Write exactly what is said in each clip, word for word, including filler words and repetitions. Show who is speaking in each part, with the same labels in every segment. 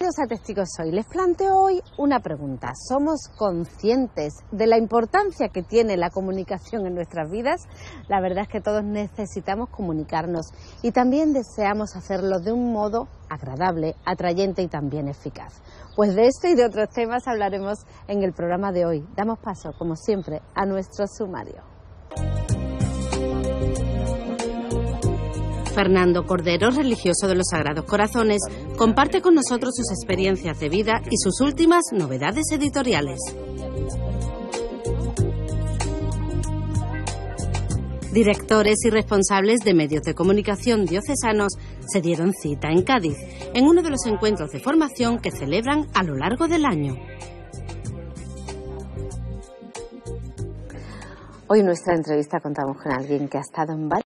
Speaker 1: bienvenidos a Testigos Hoy. Les planteo hoy una pregunta. ¿Somos conscientes de la importancia que tiene la comunicación en nuestras vidas? La verdad es que todos necesitamos comunicarnos y también deseamos hacerlo de un modo agradable, atrayente y también eficaz. Pues de este y de otros temas hablaremos en el programa de hoy. Damos paso, como siempre, a nuestro sumario. Fernando Cordero, religioso de los Sagrados Corazones, comparte con nosotros sus experiencias de vida y sus últimas novedades editoriales. Directores y responsables de medios de comunicación diocesanos se dieron cita en Cádiz, en uno de los encuentros de formación que celebran a lo largo del año. Hoy en nuestra entrevista contamos con alguien que ha estado en varios.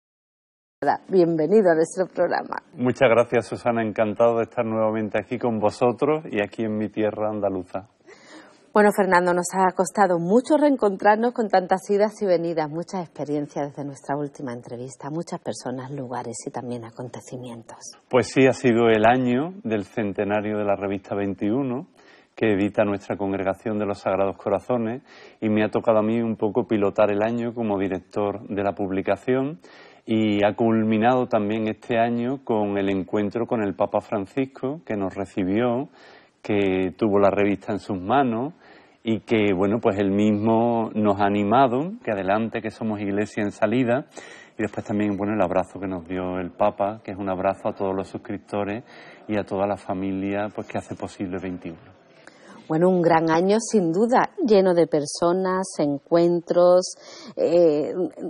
Speaker 1: Bienvenido a nuestro programa.
Speaker 2: Muchas gracias, Susana. Encantado de estar nuevamente aquí con vosotros y aquí en mi tierra andaluza.
Speaker 1: Bueno, Fernando, nos ha costado mucho reencontrarnos con tantas idas y venidas, muchas experiencias desde nuestra última entrevista, muchas personas, lugares y también acontecimientos.
Speaker 2: Pues sí, ha sido el año del centenario de la revista veintiuno, que edita nuestra Congregación de los Sagrados Corazones, y me ha tocado a mí un poco pilotar el año como director de la publicación. Y ha culminado también este año con el encuentro con el Papa Francisco, que nos recibió, que tuvo la revista en sus manos y que, bueno, pues él mismo nos ha animado, que adelante, que somos iglesia en salida. Y después también, bueno, el abrazo que nos dio el Papa, que es un abrazo a todos los suscriptores y a toda la familia, pues que hace posible veintiuno.
Speaker 1: Bueno, un gran año sin duda, lleno de personas, encuentros, eh,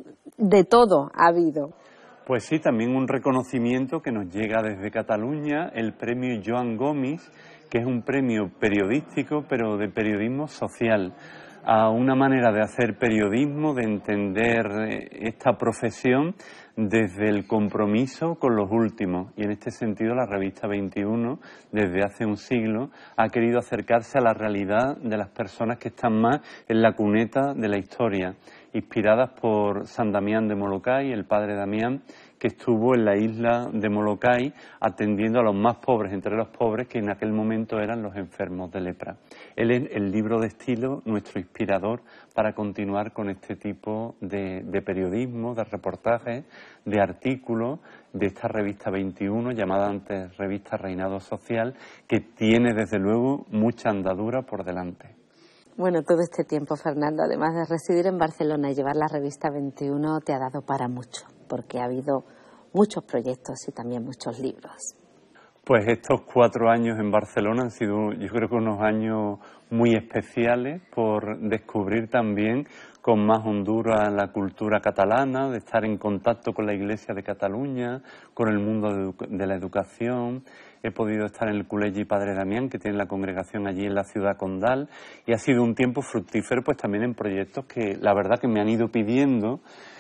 Speaker 1: de todo ha habido.
Speaker 2: Pues sí, también un reconocimiento que nos llega desde Cataluña, el premio Joan Gomis, que es un premio periodístico, pero de periodismo social, a una manera de hacer periodismo, de entender esta profesión desde el compromiso con los últimos. Y en este sentido la revista veintiuno, desde hace un siglo, ha querido acercarse a la realidad de las personas que están más en la cuneta de la historia, inspiradas por San Damián de Molokai, el padre Damián, que estuvo en la isla de Molokai atendiendo a los más pobres, entre los pobres que en aquel momento eran los enfermos de lepra. Él es el libro de estilo, nuestro inspirador para continuar con este tipo de, de periodismo, de reportajes, de artículos de esta revista veintiuno, llamada antes Revista Reinado Social, que tiene desde luego mucha andadura por delante.
Speaker 1: Bueno, todo este tiempo, Fernando, además de residir en Barcelona y llevar la revista veintiuno, te ha dado para mucho, porque ha habido muchos proyectos y también muchos libros.
Speaker 2: Pues estos cuatro años en Barcelona han sido, yo creo que unos años muy especiales por descubrir también con más hondura la cultura catalana, de estar en contacto con la Iglesia de Cataluña, con el mundo de, de la educación. He podido estar en el Col·legi Padre Damián, que tiene la congregación allí en la ciudad condal, y ha sido un tiempo fructífero pues también en proyectos que la verdad que me han ido pidiendo.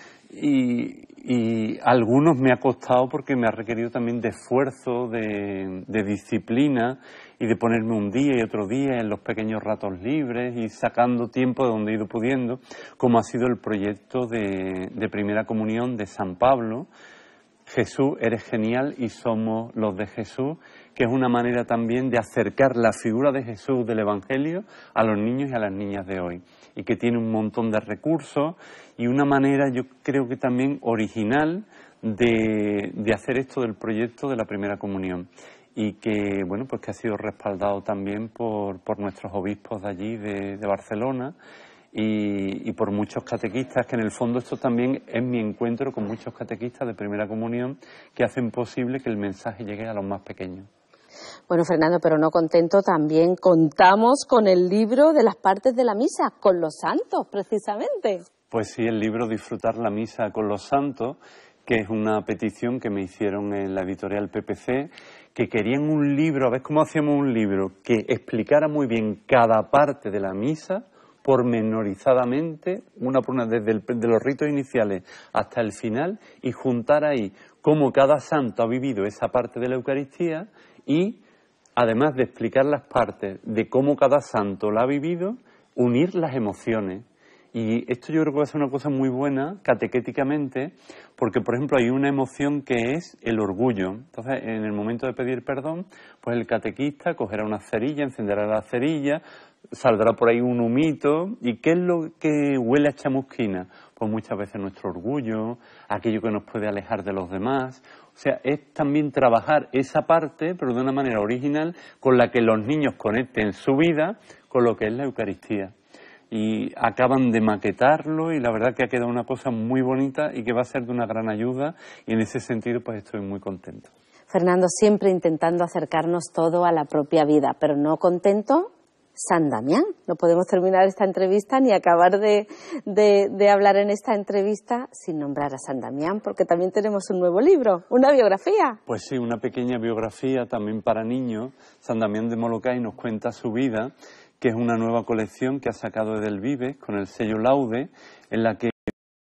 Speaker 2: Y, y algunos me ha costado porque me ha requerido también de esfuerzo, de, de disciplina y de ponerme un día y otro día en los pequeños ratos libres y sacando tiempo de donde he ido pudiendo, como ha sido el proyecto de, de Primera Comunión de San Pablo, Jesús, eres genial y somos los de Jesús, que es una manera también de acercar la figura de Jesús del Evangelio a los niños y a las niñas de hoy, y que tiene un montón de recursos y una manera, yo creo que también original, de, de hacer esto del proyecto de la Primera Comunión, y que, bueno, pues que ha sido respaldado también por, por nuestros obispos de allí, de, de Barcelona, Y, y por muchos catequistas, que en el fondo esto también es mi encuentro con muchos catequistas de Primera Comunión que hacen posible que el mensaje llegue a los más pequeños.
Speaker 1: Bueno, Fernando, pero no contento, también contamos con el libro de las partes de la misa, con los santos, precisamente.
Speaker 2: Pues sí, el libro Disfrutar la misa con los santos, que es una petición que me hicieron en la editorial P P C, que querían un libro, a ver cómo hacíamos un libro que explicara muy bien cada parte de la misa, pormenorizadamente, una por una, desde el, de los ritos iniciales hasta el final, y juntar ahí cómo cada santo ha vivido esa parte de la Eucaristía y, además de explicar las partes de cómo cada santo la ha vivido, unir las emociones Y esto yo creo que va a ser una cosa muy buena catequéticamente, porque, por ejemplo, hay una emoción que es el orgullo. Entonces, en el momento de pedir perdón, pues el catequista cogerá una cerilla, encenderá la cerilla, saldrá por ahí un humito. ¿Y qué es lo que huele a chamusquina? Pues muchas veces nuestro orgullo, aquello que nos puede alejar de los demás. O sea, es también trabajar esa parte, pero de una manera original, con la que los niños conecten su vida con lo que es la Eucaristía. Y acaban de maquetarlo y la verdad que ha quedado una cosa muy bonita y que va a ser de una gran ayuda, y en ese sentido pues estoy muy contento.
Speaker 1: Fernando, siempre intentando acercarnos todo a la propia vida, pero no contento, San Damián. No podemos terminar esta entrevista ni acabar de, de, de hablar en esta entrevista sin nombrar a San Damián, porque también tenemos un nuevo libro, una biografía.
Speaker 2: Pues sí, una pequeña biografía también para niños. San Damián de Molokai nos cuenta su vida, que es una nueva colección que ha sacado del Vives con el sello Laude, en la que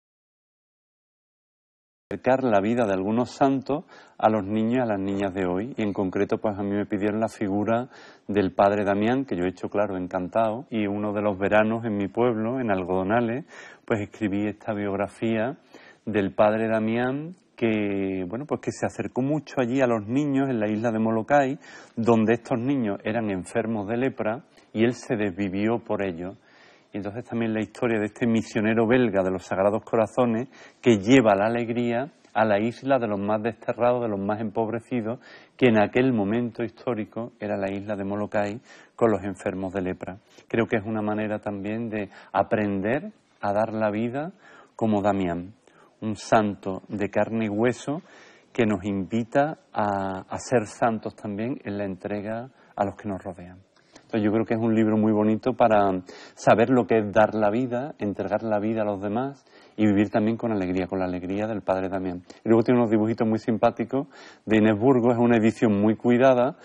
Speaker 2: acercar la vida de algunos santos a los niños y a las niñas de hoy. Y en concreto, pues a mí me pidieron la figura del padre Damián, que yo he hecho, claro, encantado. Y uno de los veranos en mi pueblo, en Algodonales, pues escribí esta biografía del padre Damián, que bueno, pues que se acercó mucho allí a los niños en la isla de Molokai, donde estos niños eran enfermos de lepra, y él se desvivió por ellos. Y entonces también la historia de este misionero belga de los Sagrados Corazones, que lleva la alegría a la isla de los más desterrados, de los más empobrecidos, que en aquel momento histórico era la isla de Molokai, con los enfermos de lepra. Creo que es una manera también de aprender a dar la vida como Damián, un santo de carne y hueso que nos invita a, a ser santos también en la entrega a los que nos rodean. Entonces yo creo que es un libro muy bonito para saber lo que es dar la vida, entregar la vida a los demás y vivir también con alegría, con la alegría del padre Damián. Y luego tiene unos dibujitos muy simpáticos de Inés Burgos, es una edición muy cuidada,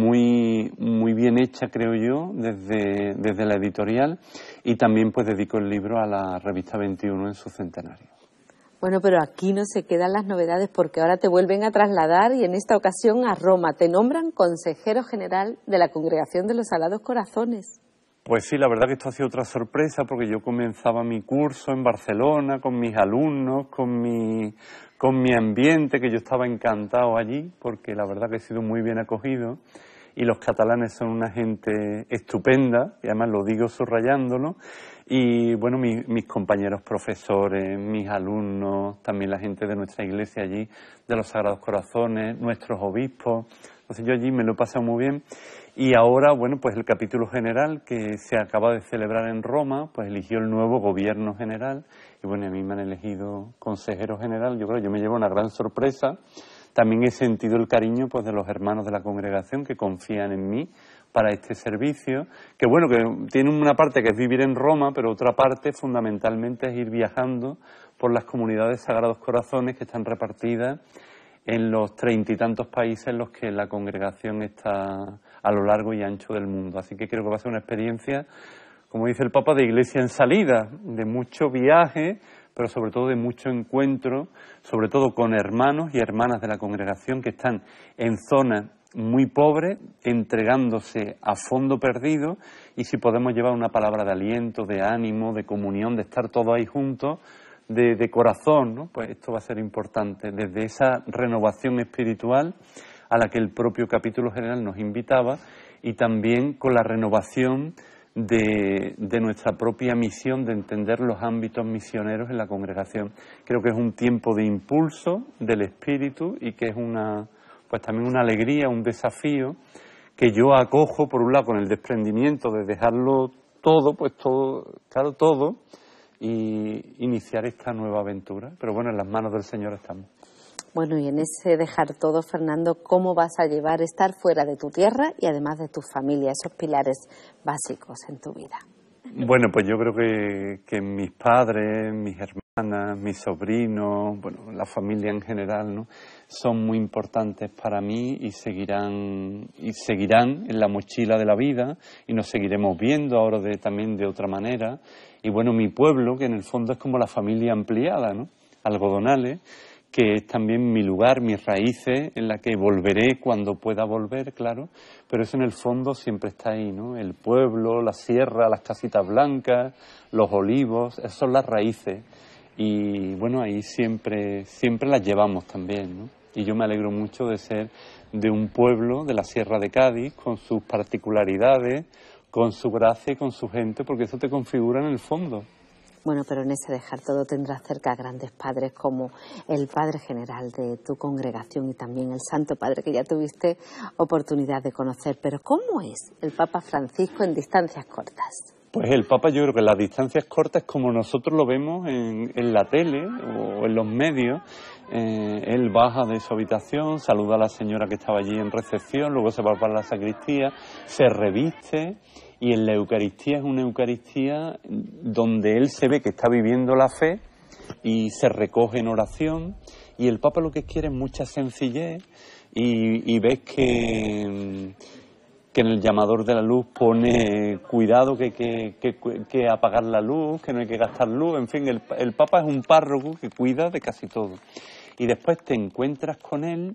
Speaker 2: muy, muy bien hecha, creo yo, desde, desde la editorial, y también pues dedico el libro a la revista veintiuno en su centenario.
Speaker 1: Bueno, pero aquí no se quedan las novedades, porque ahora te vuelven a trasladar, y en esta ocasión a Roma. Te nombran consejero general de la Congregación de los Sagrados Corazones.
Speaker 2: Pues sí, la verdad que esto ha sido otra sorpresa, porque yo comenzaba mi curso en Barcelona con mis alumnos, con mi, con mi ambiente, que yo estaba encantado allí, porque la verdad que he sido muy bien acogido. Y los catalanes son una gente estupenda, y además lo digo subrayándolo. Y bueno, mi, mis compañeros profesores, mis alumnos, también la gente de nuestra iglesia allí, de los Sagrados Corazones, nuestros obispos. Entonces yo allí me lo he pasado muy bien. Y ahora, bueno, pues el capítulo general que se acaba de celebrar en Roma, pues eligió el nuevo gobierno general. Y bueno, a mí me han elegido consejero general. Yo creo que yo me llevo una gran sorpresa. También he sentido el cariño pues de los hermanos de la congregación que confían en mí para este servicio, que bueno, que tiene una parte que es vivir en Roma, pero otra parte fundamentalmente es ir viajando por las comunidades Sagrados Corazones que están repartidas en los treinta y tantos países en los que la congregación está a lo largo y ancho del mundo. Así que creo que va a ser una experiencia, como dice el Papa, de iglesia en salida, de mucho viaje, pero sobre todo de mucho encuentro, sobre todo con hermanos y hermanas de la congregación que están en zonas muy pobres, entregándose a fondo perdido, y si podemos llevar una palabra de aliento, de ánimo, de comunión, de estar todos ahí juntos, de, de corazón, ¿no? Pues esto va a ser importante, desde esa renovación espiritual a la que el propio capítulo general nos invitaba, y también con la renovación de, de nuestra propia misión, de entender los ámbitos misioneros en la congregación. Creo que es un tiempo de impulso del espíritu y que es una, pues también una alegría, un desafío que yo acojo, por un lado, con el desprendimiento de dejarlo todo, pues todo, claro, todo, y iniciar esta nueva aventura. Pero bueno, en las manos del Señor estamos.
Speaker 1: Bueno, y en ese dejar todo, Fernando, ¿cómo vas a llevar estar fuera de tu tierra y además de tu familia, esos pilares básicos en tu vida?
Speaker 2: Bueno, pues yo creo que, que mis padres, mis hermanas, mis sobrinos, bueno, la familia en general, ¿no?, son muy importantes para mí y seguirán y seguirán en la mochila de la vida, y nos seguiremos viendo ahora de, también de otra manera. Y bueno, mi pueblo, que en el fondo es como la familia ampliada, ¿no?, Algodonales, que es también mi lugar, mis raíces, en la que volveré cuando pueda volver, claro, pero eso en el fondo siempre está ahí, ¿no? El pueblo, la sierra, las casitas blancas, los olivos, esas son las raíces. Y bueno, ahí siempre, siempre las llevamos también, ¿no? Y yo me alegro mucho de ser de un pueblo de la Sierra de Cádiz, con sus particularidades, con su gracia y con su gente, porque eso te configura en el fondo.
Speaker 1: Bueno, pero en ese dejar todo tendrás cerca a grandes padres como el Padre General de tu congregación y también el Santo Padre que ya tuviste oportunidad de conocer. Pero ¿cómo es el Papa Francisco en distancias cortas?
Speaker 2: Pues el Papa, yo creo que en las distancias cortas, como nosotros lo vemos en, en la tele o en los medios, eh, él baja de su habitación, saluda a la señora que estaba allí en recepción, luego se va para la sacristía, se reviste, y en la Eucaristía es una Eucaristía donde él se ve que está viviendo la fe y se recoge en oración, y el Papa lo que quiere es mucha sencillez, y, y ves que... que en el llamador de la luz pone cuidado que hay que, que, que apagar la luz, que no hay que gastar luz, en fin, el, el Papa es un párroco que cuida de casi todo. Y después te encuentras con él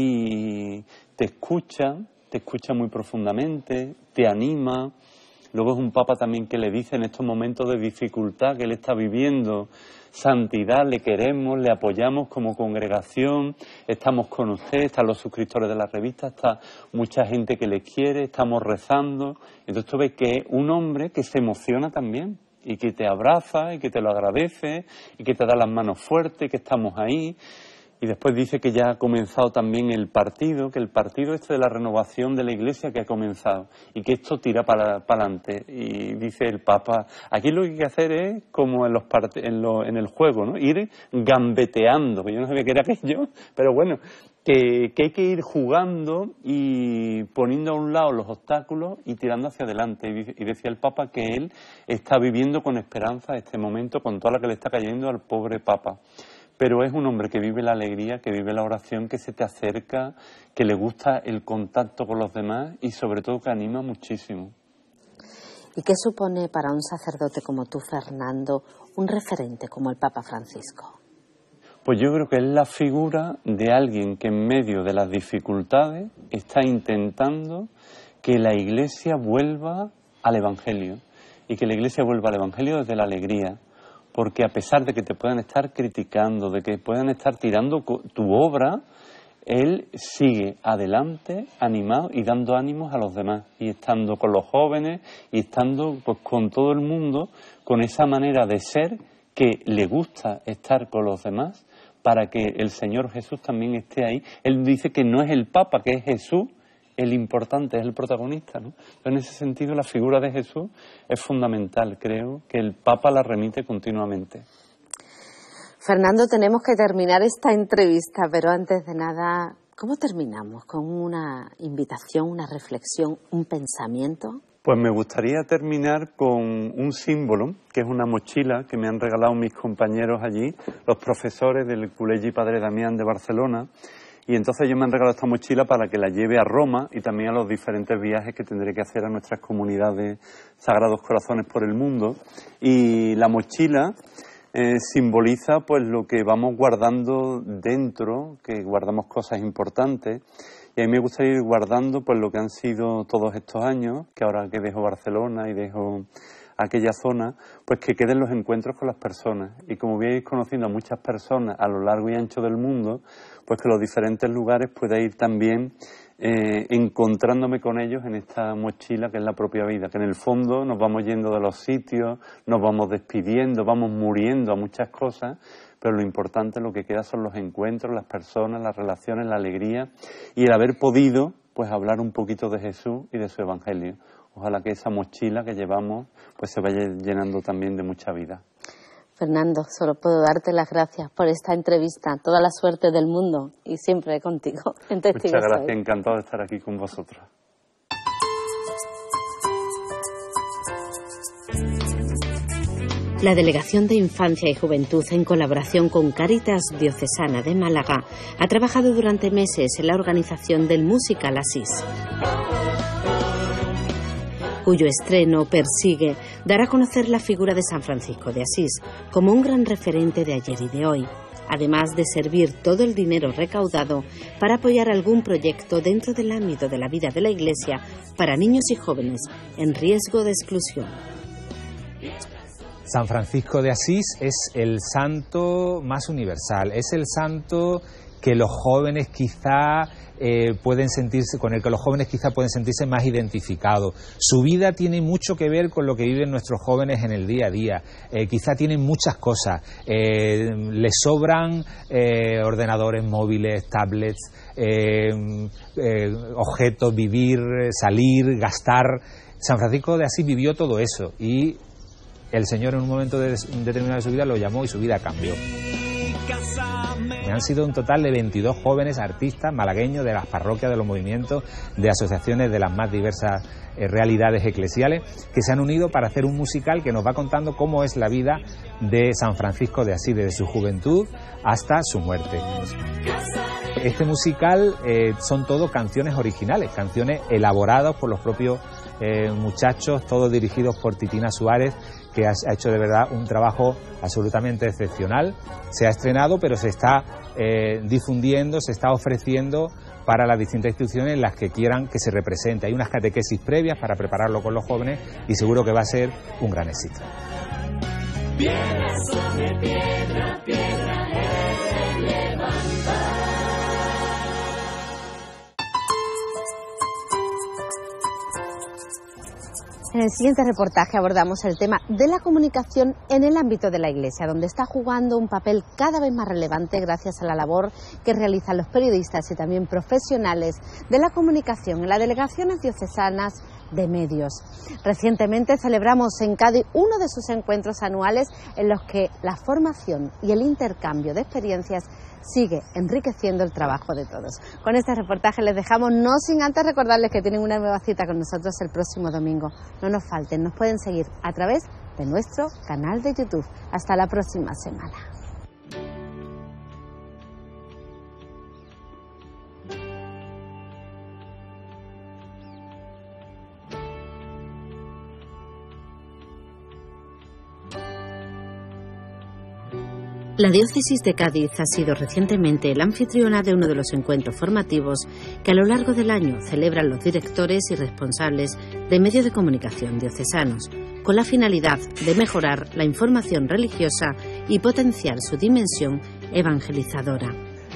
Speaker 2: y te escucha, te escucha muy profundamente, te anima. Luego es un Papa también que le dice en estos momentos de dificultad que él está viviendo, santidad, le queremos, le apoyamos como congregación, estamos con usted, están los suscriptores de la revista, está mucha gente que le quiere, estamos rezando. Entonces tú ves que es un hombre que se emociona también y que te abraza y que te lo agradece y que te da las manos fuertes y que estamos ahí. Y después dice que ya ha comenzado también el partido, que el partido este de la renovación de la Iglesia que ha comenzado y que esto tira para adelante. Y dice el Papa, aquí lo que hay que hacer es como en los part en, lo, en el juego, ¿no? Ir gambeteando, que yo no sabía qué era aquello, pero bueno, que, que hay que ir jugando y poniendo a un lado los obstáculos y tirando hacia adelante. Y, y decía el Papa que él está viviendo con esperanza este momento, con toda la que le está cayendo al pobre Papa. Pero es un hombre que vive la alegría, que vive la oración, que se te acerca, que le gusta el contacto con los demás y sobre todo que anima muchísimo.
Speaker 1: ¿Y qué supone para un sacerdote como tú, Fernando, un referente como el Papa Francisco?
Speaker 2: Pues yo creo que es la figura de alguien que en medio de las dificultades está intentando que la Iglesia vuelva al Evangelio y que la Iglesia vuelva al Evangelio desde la alegría. Porque a pesar de que te puedan estar criticando, de que puedan estar tirando tu obra, él sigue adelante, animado y dando ánimos a los demás. Y estando con los jóvenes y estando pues con todo el mundo, con esa manera de ser que le gusta estar con los demás para que el Señor Jesús también esté ahí. Él dice que no es el Papa, que es Jesús el importante, es el protagonista, ¿no? En ese sentido, la figura de Jesús es fundamental. Creo que el Papa la remite continuamente.
Speaker 1: Fernando, tenemos que terminar esta entrevista, pero antes de nada, ¿cómo terminamos? ¿Con una invitación, una reflexión, un pensamiento?
Speaker 2: Pues me gustaría terminar con un símbolo, que es una mochila que me han regalado mis compañeros allí, los profesores del Col·legi Padre Damián de Barcelona. Y entonces ellos me han regalado esta mochila para que la lleve a Roma y también a los diferentes viajes que tendré que hacer a nuestras comunidades Sagrados Corazones por el mundo. Y la mochila eh, simboliza pues lo que vamos guardando dentro, que guardamos cosas importantes. Y a mí me gustaría ir guardando pues lo que han sido todos estos años, que ahora que dejo Barcelona y dejo aquella zona, pues que queden los encuentros con las personas. Y como voy a ir conociendo a muchas personas a lo largo y ancho del mundo, pues que los diferentes lugares pueda ir también eh, encontrándome con ellos en esta mochila que es la propia vida, que en el fondo nos vamos yendo de los sitios, nos vamos despidiendo, vamos muriendo a muchas cosas, pero lo importante, lo que queda son los encuentros, las personas, las relaciones, la alegría y el haber podido pues hablar un poquito de Jesús y de su Evangelio. Ojalá que esa mochila que llevamos pues se vaya llenando también de mucha vida.
Speaker 1: Fernando, solo puedo darte las gracias por esta entrevista. Toda la suerte del mundo y siempre contigo. En Testigos
Speaker 2: Muchas gracias,
Speaker 1: hoy.
Speaker 2: Encantado de estar aquí con vosotros.
Speaker 1: La Delegación de Infancia y Juventud, en colaboración con Cáritas Diocesana de Málaga, ha trabajado durante meses en la organización del musical Asís, cuyo estreno persigue dar a conocer la figura de San Francisco de Asís como un gran referente de ayer y de hoy, además de servir todo el dinero recaudado para apoyar algún proyecto dentro del ámbito de la vida de la Iglesia para niños y jóvenes en riesgo de exclusión.
Speaker 3: San Francisco de Asís es el santo más universal, es el santo que los jóvenes quizá eh, pueden sentirse, con el que los jóvenes quizá pueden sentirse más identificados. Su vida tiene mucho que ver con lo que viven nuestros jóvenes en el día a día. Eh, quizá tienen muchas cosas, eh, les sobran eh, ordenadores móviles, tablets, eh, eh, objetos, vivir, salir, gastar. San Francisco de Asís vivió todo eso y el Señor en un momento de, determinado de su vida lo llamó y su vida cambió. Han sido un total de veintidós jóvenes artistas malagueños de las parroquias, de los movimientos, de asociaciones de las más diversas eh, realidades eclesiales, que se han unido para hacer un musical que nos va contando cómo es la vida de San Francisco de Asís, desde su juventud hasta su muerte. Este musical eh, son todo canciones originales, canciones elaboradas por los propios eh, muchachos, todos dirigidos por Titina Suárez, que ha hecho de verdad un trabajo absolutamente excepcional. Se ha estrenado, pero se está eh, difundiendo, se está ofreciendo para las distintas instituciones en las que quieran que se represente. Hay unas catequesis previas para prepararlo con los jóvenes y seguro que va a ser un gran éxito. Piedra sobre piedra, piedra he de levantar.
Speaker 1: En el siguiente reportaje abordamos el tema de la comunicación en el ámbito de la Iglesia, donde está jugando un papel cada vez más relevante gracias a la labor que realizan los periodistas y también profesionales de la comunicación en las delegaciones diocesanas de medios. Recientemente celebramos en Cádiz uno de sus encuentros anuales en los que la formación y el intercambio de experiencias sigue enriqueciendo el trabajo de todos. Con este reportaje les dejamos, no sin antes recordarles que tienen una nueva cita con nosotros el próximo domingo. No nos falten, nos pueden seguir a través de nuestro canal de YouTube. Hasta la próxima semana. La Diócesis de Cádiz ha sido recientemente la anfitriona de uno de los encuentros formativos que a lo largo del año celebran los directores y responsables de medios de comunicación diocesanos, con la finalidad de mejorar la información religiosa y potenciar su dimensión evangelizadora.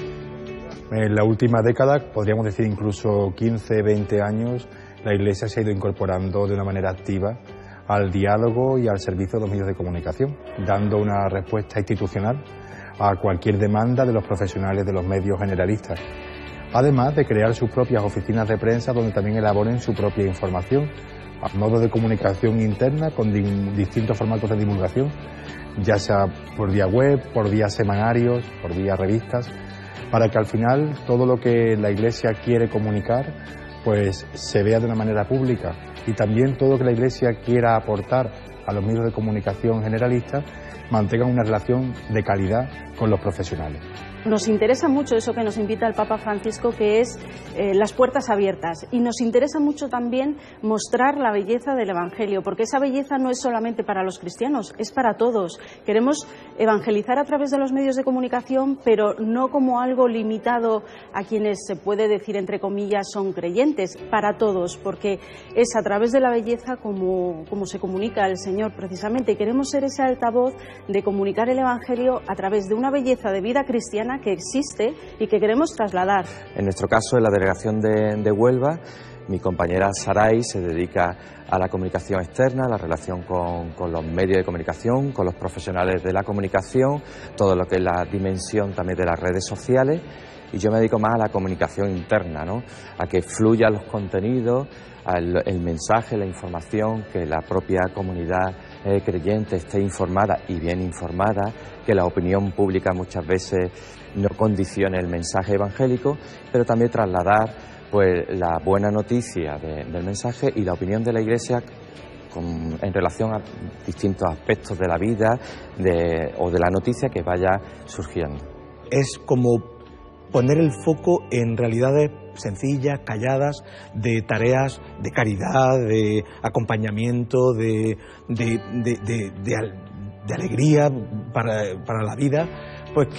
Speaker 4: En la última década, podríamos decir incluso quince, veinte años, la Iglesia se ha ido incorporando de una manera activa al diálogo y al servicio de los medios de comunicación, dando una respuesta institucional a cualquier demanda de los profesionales de los medios generalistas, además de crear sus propias oficinas de prensa donde también elaboren su propia información, a modo de comunicación interna con di distintos formatos de divulgación, ya sea por vía web, por vía semanarios, por vía revistas, para que al final todo lo que la Iglesia quiere comunicar pues se vea de una manera pública, y también todo lo que la Iglesia quiera aportar a los medios de comunicación generalistas mantengan una relación de calidad con los profesionales.
Speaker 5: Nos interesa mucho eso que nos invita el Papa Francisco, que es eh, las puertas abiertas, y nos interesa mucho también mostrar la belleza del Evangelio, porque esa belleza no es solamente para los cristianos, es para todos. Queremos evangelizar a través de los medios de comunicación, pero no como algo limitado a quienes se puede decir entre comillas son creyentes, para todos, porque es a través de la belleza como, como se comunica el Señor precisamente, y queremos ser ese altavoz de comunicar el Evangelio a través de una belleza de vida cristiana que existe y que queremos trasladar.
Speaker 6: En nuestro caso, en la delegación de, de Huelva, mi compañera Saray se dedica a la comunicación externa, a la relación con, con los medios de comunicación, con los profesionales de la comunicación, todo lo que es la dimensión también de las redes sociales, y yo me dedico más a la comunicación interna, ¿no? A que fluyan los contenidos, al, el mensaje, la información, que la propia comunidad eh, creyente esté informada y bien informada, que la opinión pública muchas veces no condicione el mensaje evangélico, pero también trasladar pues la buena noticia de, del mensaje y la opinión de la Iglesia con, en relación a distintos aspectos de la vida de, o de la noticia que vaya surgiendo.
Speaker 7: Es como poner el foco en realidades sencillas, calladas, de tareas de caridad, de acompañamiento, de, de, de, de, de, de alegría para, para la vida, pues que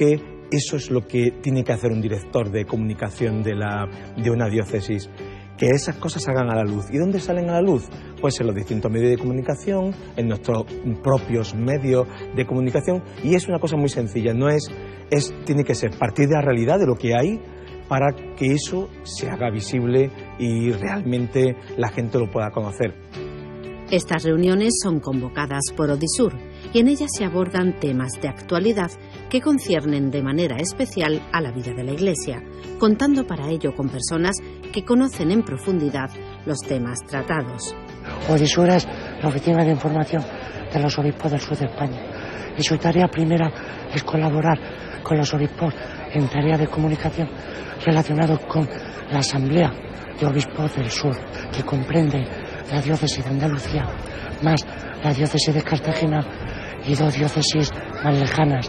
Speaker 7: eso es lo que tiene que hacer un director de comunicación de, la, de una diócesis, que esas cosas salgan a la luz. ¿Y dónde salen a la luz? Pues en los distintos medios de comunicación, en nuestros propios medios de comunicación, y es una cosa muy sencilla, no es, es tiene que ser partir de la realidad, de lo que hay, para que eso se haga visible y realmente la gente lo pueda conocer.
Speaker 1: Estas reuniones son convocadas por Odisur y en ellas se abordan temas de actualidad que conciernen de manera especial a la vida de la Iglesia, contando para ello con personas que conocen en profundidad los temas tratados.
Speaker 8: Odisur es la oficina de información de los obispos del sur de España y su tarea primera es colaborar con los obispos en tareas de comunicación relacionados con la Asamblea de Obispos del Sur, que comprende la diócesis de Andalucía, más la diócesis de Cartagena y dos diócesis más lejanas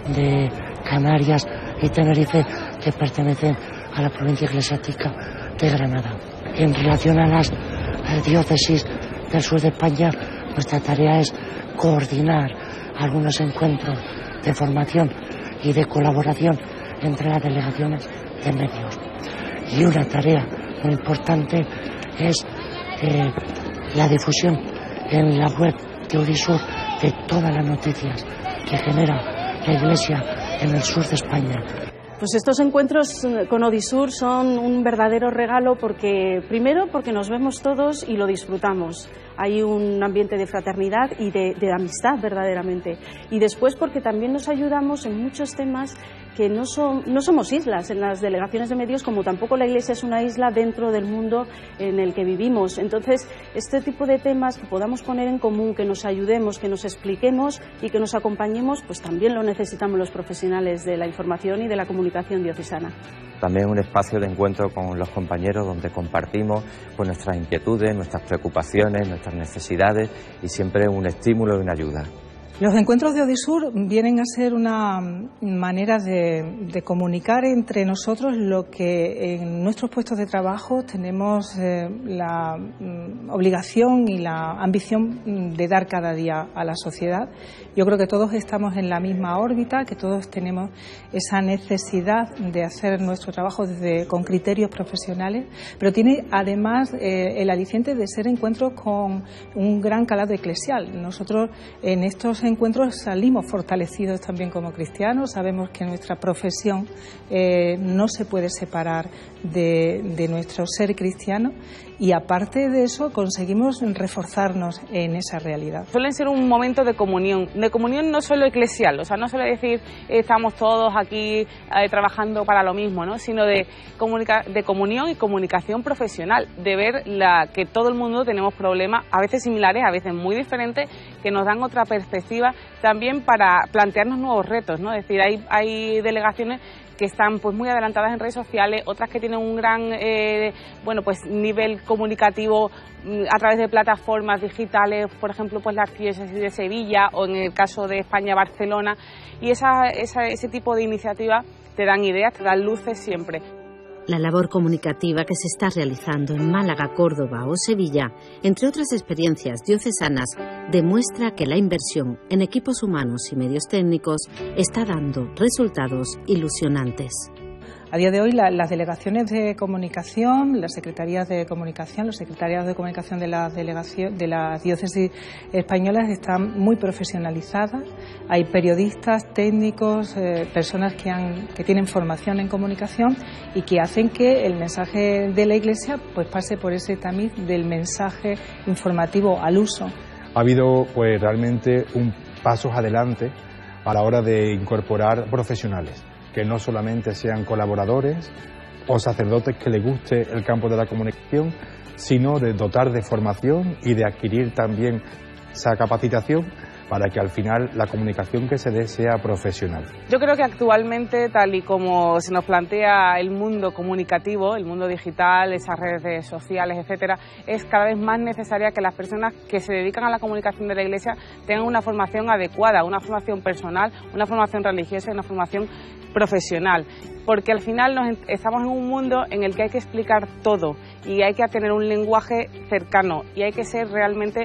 Speaker 8: de Canarias y Tenerife, que pertenecen a la provincia eclesiástica de Granada. En relación a las diócesis del sur de España, nuestra tarea es coordinar algunos encuentros de formación y de colaboración entre las delegaciones de medios. Y una tarea muy importante es eh, la difusión en la web de Odisur de todas las noticias que genera la Iglesia en el sur de España.
Speaker 5: Pues estos encuentros con Odisur son un verdadero regalo porque, primero, porque nos vemos todos y lo disfrutamos. Hay un ambiente de fraternidad y de, de amistad verdaderamente. Y después porque también nos ayudamos en muchos temas que no, son, no somos islas en las delegaciones de medios, como tampoco la Iglesia es una isla dentro del mundo en el que vivimos. Entonces, este tipo de temas que podamos poner en común, que nos ayudemos, que nos expliquemos y que nos acompañemos, pues también lo necesitamos los profesionales de la información y de la comunicación diocesana.
Speaker 6: También un espacio de encuentro con los compañeros donde compartimos pues, nuestras inquietudes, nuestras preocupaciones, nuestras necesidades y siempre un estímulo y una ayuda.
Speaker 9: Los encuentros de Odisur vienen a ser una manera de, de comunicar entre nosotros lo que en nuestros puestos de trabajo tenemos eh, la mm, obligación y la ambición de dar cada día a la sociedad. Yo creo que todos estamos en la misma órbita, que todos tenemos esa necesidad de hacer nuestro trabajo desde, con criterios profesionales, pero tiene además eh, el aliciente de ser encuentros con un gran calado eclesial. Nosotros en estos encuentros salimos fortalecidos también como cristianos, sabemos que nuestra profesión eh, no se puede separar de, de nuestro ser cristiano y aparte de eso conseguimos reforzarnos en esa realidad.
Speaker 10: Suelen ser un momento de comunión, de comunión no solo eclesial, o sea, no solo decir eh, estamos todos aquí eh, trabajando para lo mismo, ¿no? Sino de, comunica de comunión y comunicación profesional, de ver la, que todo el mundo tenemos problemas, a veces similares, a veces muy diferentes, que nos dan otra perspectiva también para plantearnos nuevos retos, ¿no? Es decir, hay, hay delegaciones que están pues muy adelantadas en redes sociales, otras que tienen un gran eh, bueno pues nivel comunicativo a través de plataformas digitales, por ejemplo pues la Arquidiócesis de Sevilla o en el caso de España Barcelona, y esa, esa, ese tipo de iniciativas te dan ideas, te dan luces siempre.
Speaker 1: La labor comunicativa que se está realizando en Málaga, Córdoba o Sevilla, entre otras experiencias diocesanas, demuestra que la inversión en equipos humanos y medios técnicos está dando resultados ilusionantes.
Speaker 9: A día de hoy la, las delegaciones de comunicación, las secretarías de comunicación, los secretariados de comunicación de las delegaciones, de las diócesis españolas están muy profesionalizadas. Hay periodistas, técnicos, eh, personas que, han, que tienen formación en comunicación y que hacen que el mensaje de la Iglesia pues pase por ese tamiz del mensaje informativo al uso.
Speaker 4: Ha habido pues realmente un pasos adelante a la hora de incorporar profesionales, que no solamente sean colaboradores o sacerdotes que les guste el campo de la comunicación, sino de dotar de formación y de adquirir también esa capacitación para que al final la comunicación que se dé sea profesional.
Speaker 10: Yo creo que actualmente, tal y como se nos plantea el mundo comunicativo, el mundo digital, esas redes sociales, etcétera, es cada vez más necesaria que las personas que se dedican a la comunicación de la Iglesia tengan una formación adecuada, una formación personal, una formación religiosa y una formación profesional, porque al final nos, estamos en un mundo en el que hay que explicar todo y hay que tener un lenguaje cercano y hay que ser realmente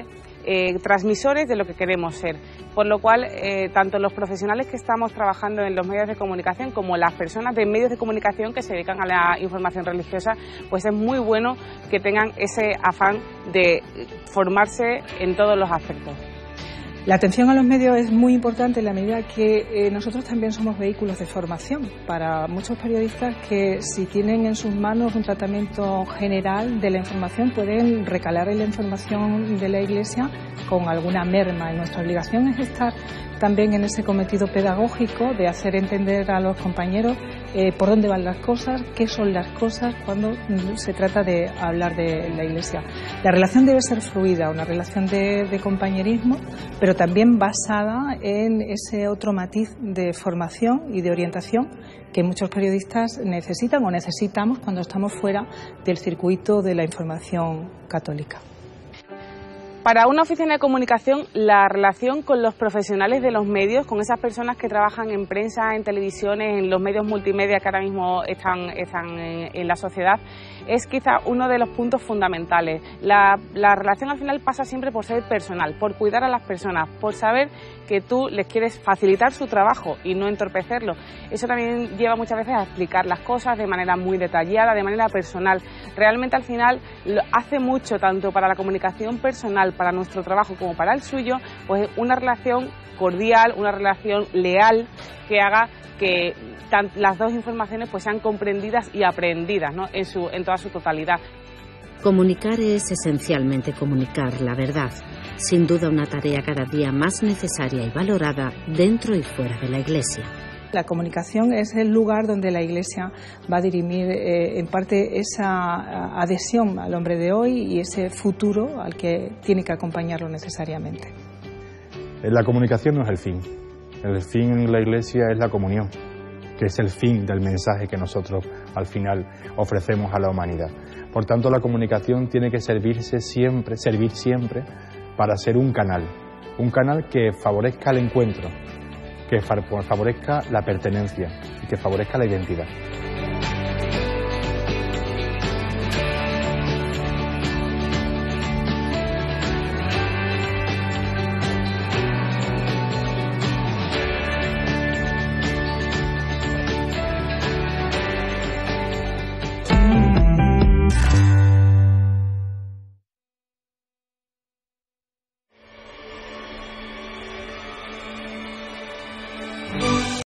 Speaker 10: eh, transmisores de lo que queremos ser. Por lo cual, eh, tanto los profesionales que estamos trabajando en los medios de comunicación como las personas de medios de comunicación que se dedican a la información religiosa, pues es muy bueno que tengan ese afán de formarse en todos los aspectos.
Speaker 9: La atención a los medios es muy importante en la medida que eh, nosotros también somos vehículos de formación para muchos periodistas que, si tienen en sus manos un tratamiento general de la información, pueden recalar en la información de la Iglesia con alguna merma. Y nuestra obligación es estar también en ese cometido pedagógico de hacer entender a los compañeros eh, por dónde van las cosas, qué son las cosas cuando se trata de hablar de la Iglesia. La relación debe ser fluida, una relación de, de compañerismo, pero también basada en ese otro matiz de formación y de orientación que muchos periodistas necesitan o necesitamos cuando estamos fuera del circuito de la información católica.
Speaker 10: Para una oficina de comunicación, la relación con los profesionales de los medios, con esas personas que trabajan en prensa, en televisiones, en los medios multimedia que ahora mismo están, están en, en la sociedad, es quizá uno de los puntos fundamentales. La, la relación al final pasa siempre por ser personal, por cuidar a las personas, por saber que tú les quieres facilitar su trabajo y no entorpecerlo. Eso también lleva muchas veces a explicar las cosas de manera muy detallada, de manera personal. Realmente al final lo hace mucho tanto para la comunicación personal, para nuestro trabajo como para el suyo, pues una relación cordial, una relación leal que haga que las dos informaciones pues sean comprendidas y aprendidas, ¿no?, en, su, en toda su totalidad.
Speaker 1: Comunicar es esencialmente comunicar la verdad. Sin duda una tarea cada día más necesaria y valorada dentro y fuera de la Iglesia.
Speaker 9: La comunicación es el lugar donde la Iglesia va a dirimir eh, en parte esa adhesión al hombre de hoy y ese futuro al que tiene que acompañarlo necesariamente.
Speaker 4: La comunicación no es el fin. El fin en la Iglesia es la comunión, que es el fin del mensaje que nosotros al final ofrecemos a la humanidad. Por tanto, la comunicación tiene que servirse siempre, servir siempre para ser un canal, un canal que favorezca el encuentro, que favorezca la pertenencia y que favorezca la identidad.